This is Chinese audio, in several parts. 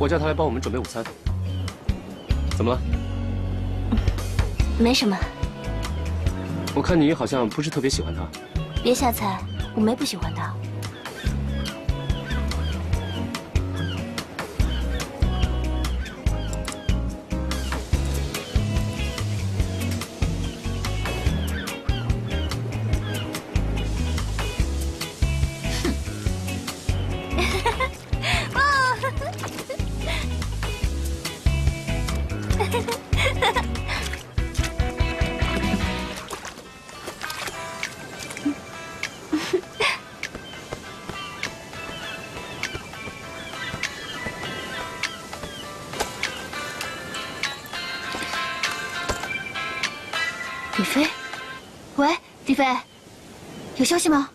我叫他来帮我们准备午餐。怎么了？ 没什么。 我看你好像不是特别喜欢他。 别瞎猜，我没不喜欢他。 李飞，喂，李飞，有消息吗？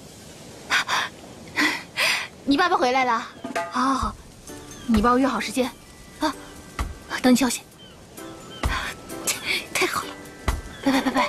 你爸爸回来了，好，好，好，你帮我约好时间，啊，等你消息。太好了，拜拜拜拜。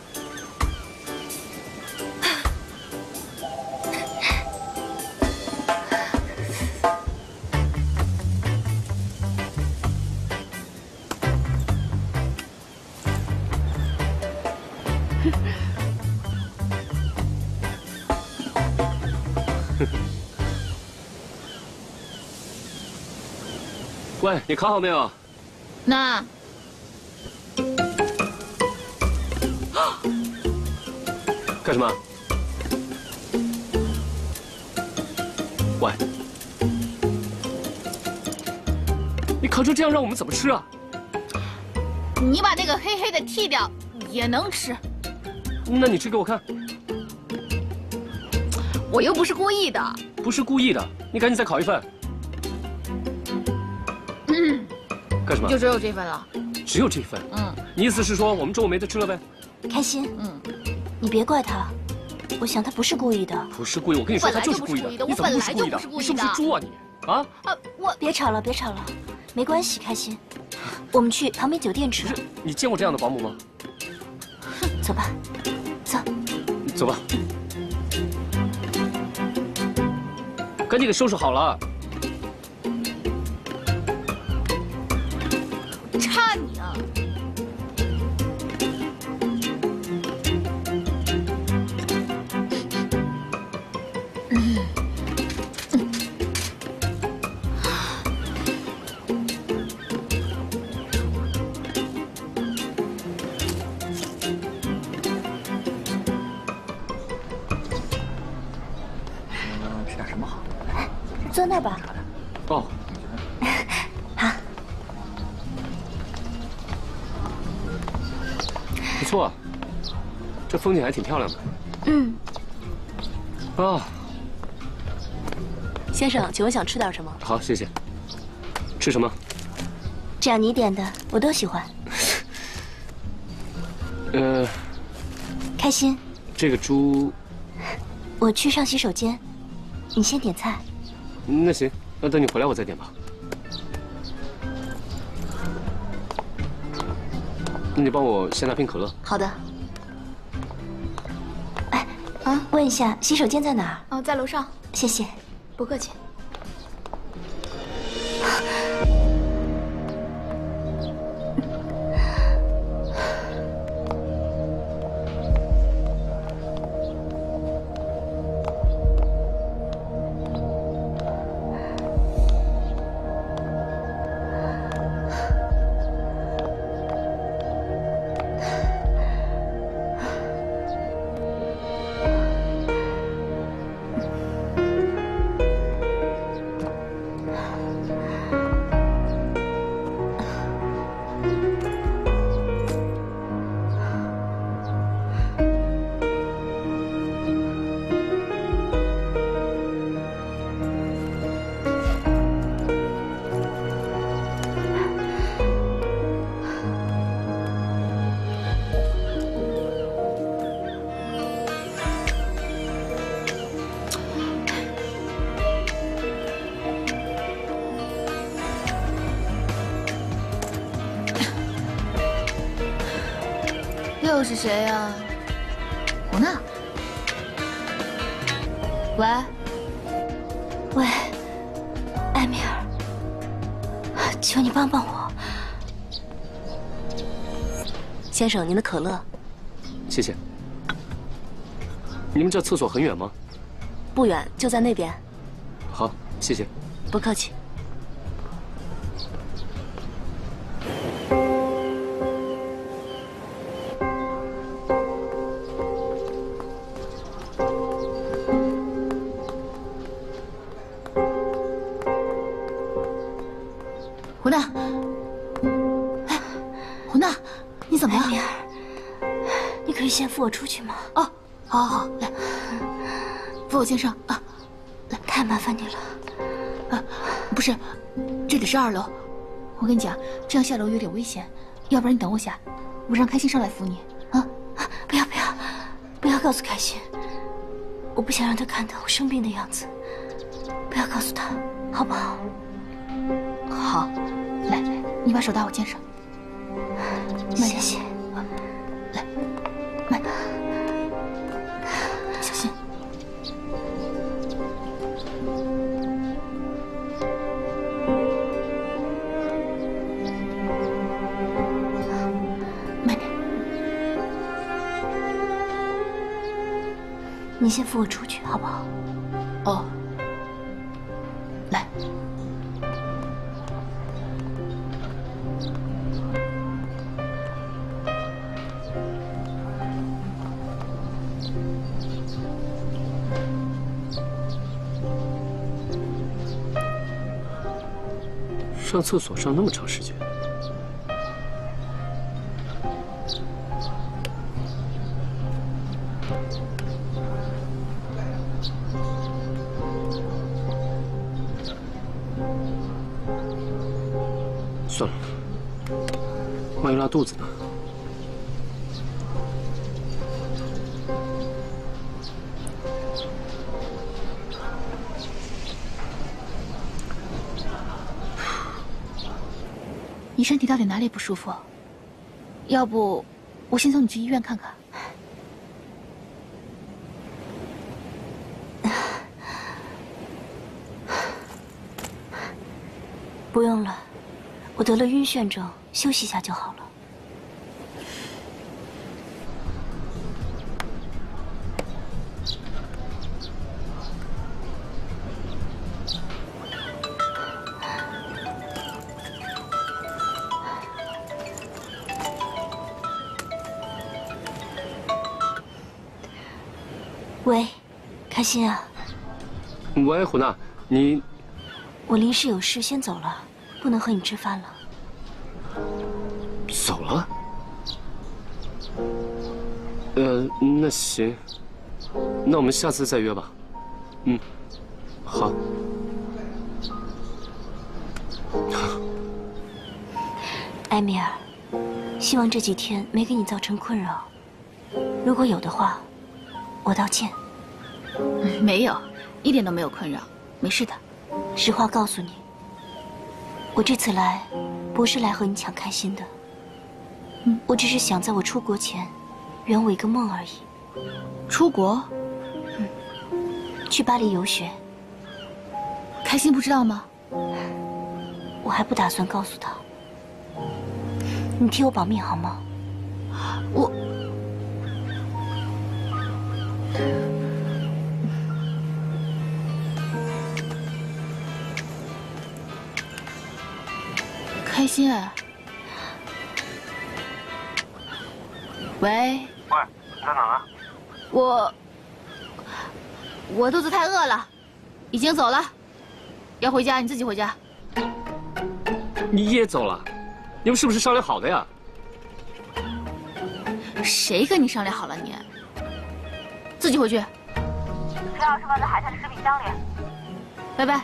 喂，你烤好没有？ 那干什么？喂，你烤成这样，让我们怎么吃啊？ 你把那个黑黑的剃掉，也能吃。 那你吃给我看。 我又不是故意的。 不是故意的，你赶紧再烤一份。干什么？ 就只有这份了。 只有这份？你意思是说我们中午没得吃了呗？ 开心，你别怪他，我想他不是故意的。 不是故意，我跟你说，他就是故意的。你怎么不是故意的？你是不是猪啊你？啊？ 我别吵了，别吵了，没关系，开心。我们去旁边酒店吃。 你见过这样的保姆吗？ 走吧，走。 走吧。赶紧给收拾好了。 差你啊！ 吃点什么好？ 坐那吧。 哦。 好。 不错，这风景还挺漂亮的。啊。 先生，请问想吃点什么？ 好，谢谢。吃什么？ 只要你点的，我都喜欢。开心。 这个猪。 我去上洗手间，你先点菜。 那行，那等你回来我再点吧。那你帮我先拿瓶可乐。 好的。哎，问一下，洗手间在哪儿？ 哦，在楼上。 谢谢。 不客气。又是谁呀？胡娜。喂， 喂，艾米尔， 求你帮帮我。 先生，您的可乐。 谢谢。你们这厕所很远吗？ 不远，就在那边。 好，谢谢。 不客气。 胡娜，哎，胡娜，你怎么了？ 米尔，你可以先扶我出去吗？ 哦，好，好，好，来，扶我先上啊！来， 太麻烦你了。 啊，不是，这里是2楼。我跟你讲，这样下楼有点危险，要不然你等我下，我让开心上来扶你啊！ 不要，不要告诉开心，我不想让他看到我生病的样子。不要告诉他，好不好？ 好，来，你把手搭我肩上。 谢谢。 来，慢点，小心。慢点。 你先扶我出去，好不好？ 哦，来。 上厕所上那么长时间，算了，万一拉肚子呢？ 你身体到底哪里不舒服？要不，我先送你去医院看看。 不用了，我得了晕眩症，休息一下就好了。喂，开心啊！ 喂，胡娜，你…… 我临时有事先走了，不能和你吃饭了。 走了？那行，那我们下次再约吧。嗯，好。 埃米尔，希望这几天没给你造成困扰，如果有的话，我道歉。 没有，一点都没有困扰，没事的。 实话告诉你，我这次来不是来和你抢开心的，我只是想在我出国前圆我一个梦而已。 出国？ 去巴黎游学。 开心不知道吗？ 我还不打算告诉他，你替我保密好吗？ 我……开心。喂。 喂，你在哪儿？ 我肚子太饿了，已经走了。要回家你自己回家。 你也走了？你们是不是商量好的呀？ 谁跟你商量好了你？自己回去。 只要是放在海滩的食品箱里。 拜拜。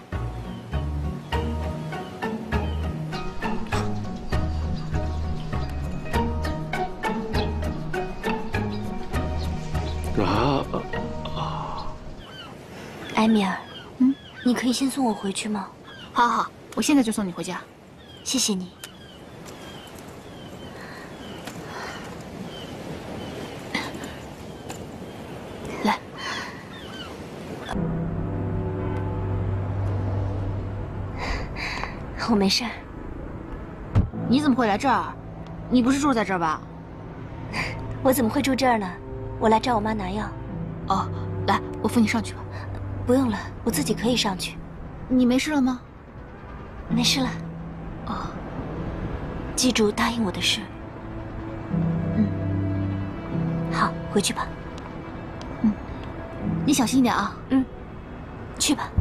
埃米尔，你可以先送我回去吗？ 好好，我现在就送你回家。 谢谢你。 来， 我没事儿。 你怎么会来这儿？你不是住在这儿吧？ 我怎么会住这儿呢？我来找我妈拿药。 哦，来，我扶你上去吧。 不用了，我自己可以上去。 你没事了吗？ 没事了。 哦， 记住答应我的事。好，回去吧。 你小心一点啊。 去吧。